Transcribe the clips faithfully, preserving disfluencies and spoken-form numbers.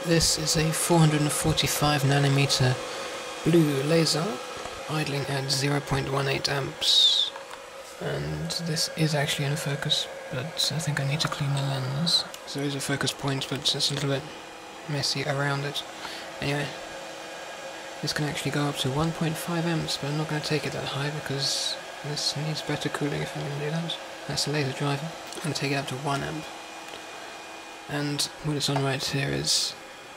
This is a four hundred forty-five nanometer blue laser, idling at zero point one eight amps. And this is actually in focus, but I think I need to clean the lens. So there is a focus point, but it's a little bit messy around it. Anyway, this can actually go up to one point five amps, but I'm not going to take it that high because this needs better cooling if I'm going to do that. That's a laser driver. I'm going to take it up to one amp. And what it's on right here is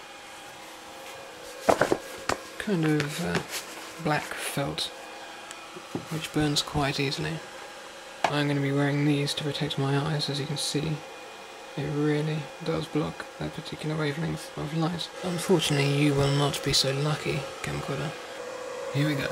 kind of uh, black felt, which burns quite easily. I'm going to be wearing these to protect my eyes. As you can see, it really does block that particular wavelength of light. Unfortunately, you will not be so lucky, camcorder. Here we go.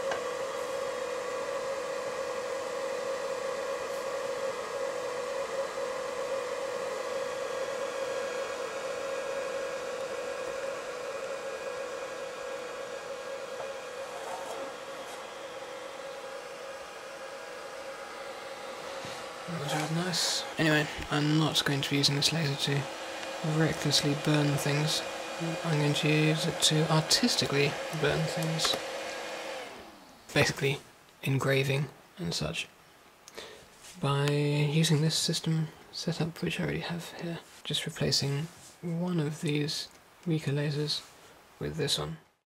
That was really nice. Anyway, I'm not going to be using this laser to recklessly burn things. I'm going to use it to artistically burn things. Basically, engraving and such. By using this system setup, which I already have here. Just replacing one of these weaker lasers with this one.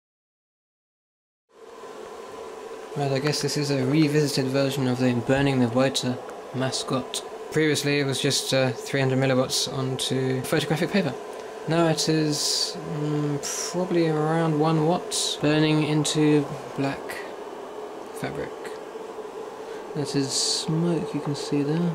Right, I guess this is a revisited version of the Burning the Water mascot. Previously it was just uh, three hundred milliwatts onto photographic paper. Now it is um, probably around one watt burning into black fabric. That is smoke you can see there.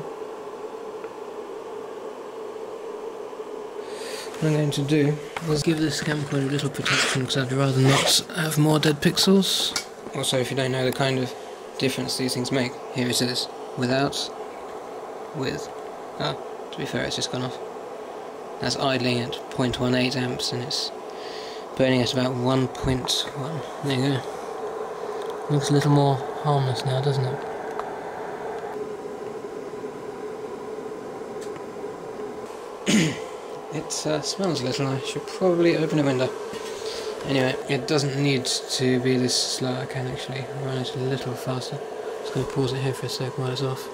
What I'm going to do is give this camcorder a little protection because I'd rather not have more dead pixels. Also, if you don't know the kind of difference these things make, here it is. Without, with. Ah, to be fair, it's just gone off. That's idling at zero point one eight amps and it's burning at about one point one. There you go. Looks a little more harmless now, doesn't it? It uh, smells a little. I should probably open a window. Anyway, it doesn't need to be this slow. I can actually run it a little faster. Just going to pause it here for a sec while it's off.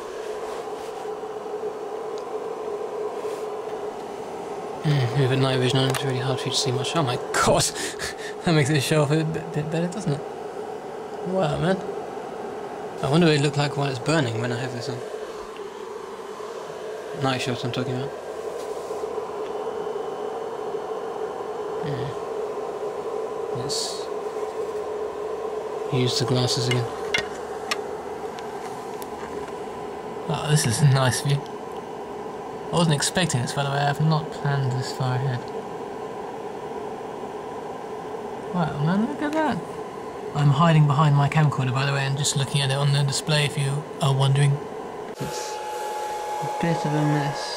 Mm, with night vision on, it's really hard for you to see much. Oh my god! That makes it show off a bit, bit better, doesn't it? Wow, man. I wonder what it looked like while it's burning when I have this on. Night shot I'm talking about. Mm. Let's use the glasses again. Oh, this is a nice view. I wasn't expecting this, by the way. I have not planned this far ahead. Wow, man, look at that. I'm hiding behind my camcorder, by the way, and just looking at it on the display if you are wondering. It's a bit of a mess.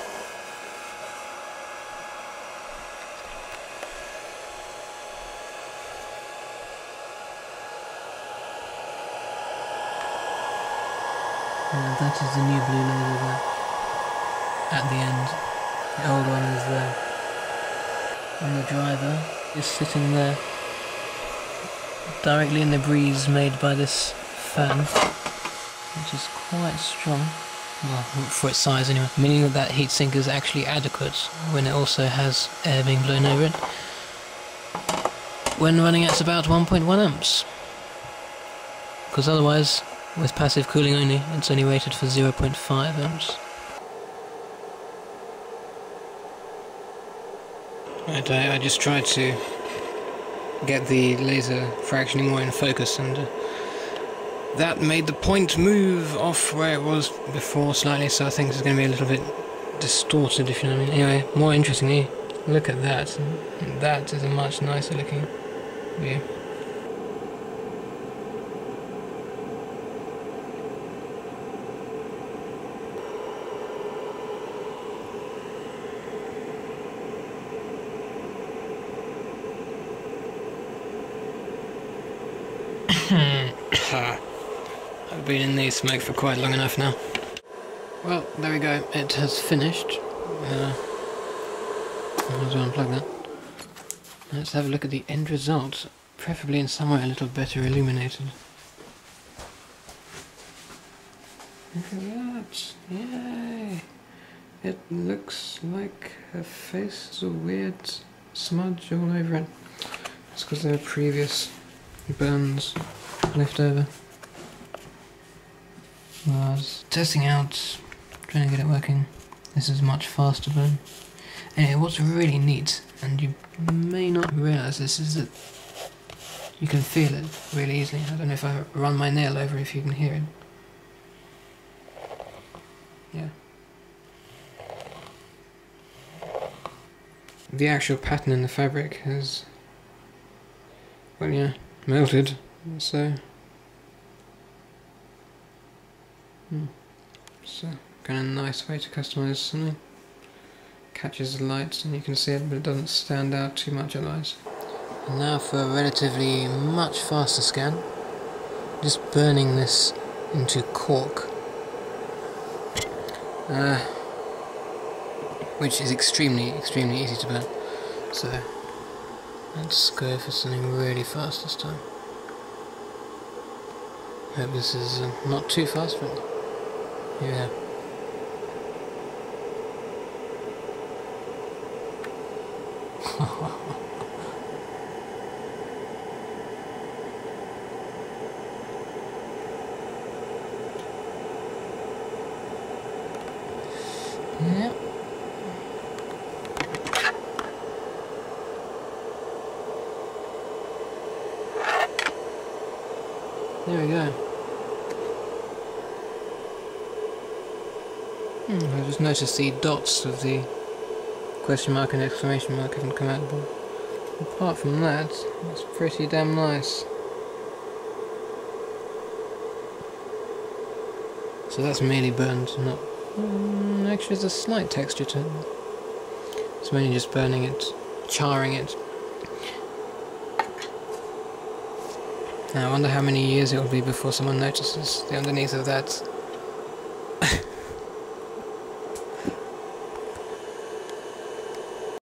Yeah, that is the new blue laser there. At the end. The old one is there. And the driver is sitting there. Directly in the breeze made by this fan. Which is quite strong. Well, for its size anyway. Meaning that that heatsink is actually adequate when it also has air being blown over it. When running at about one point one amps. Because otherwise, with passive cooling only, it's only rated for zero point five amps. Right, I, I just tried to get the laser fractionally more in focus, and uh, that made the point move off where it was before slightly, so I think it's going to be a little bit distorted, if you know what I mean. Anyway, more interestingly, look at that. That is a much nicer looking view. I've been in the smoke for quite long enough now. Well, there we go, it has finished. Uh, I'll just unplug that. Let's have a look at the end result, preferably in somewhere a little better illuminated. Look at that! Yay! It looks like her face has a weird smudge all over it. It's because there are previous burns left over. I was testing out, trying to get it working. This is a much faster burn. Anyway, what's really neat, and you may not realise this, is that you can feel it really easily. I don't know if I run my nail over if you can hear it. Yeah. The actual pattern in the fabric has, well, yeah, melted, so hmm. it's a kind of nice way to customise something. Catches the light and you can see it, but it doesn't stand out too much otherwise. And now for a relatively much faster scan, just burning this into cork, uh, which is extremely, extremely easy to burn. So let's go for something really fast this time. Hope this is uh, not too fast, but here we are. Yep. There we go. Hmm, I just noticed the dots of the question mark and exclamation mark haven't come out, but apart from that, it's pretty damn nice. So that's merely burned, not... Um, actually there's a slight texture to it. It's mainly just burning it, charring it. Now I wonder how many years it will be before someone notices the underneath of that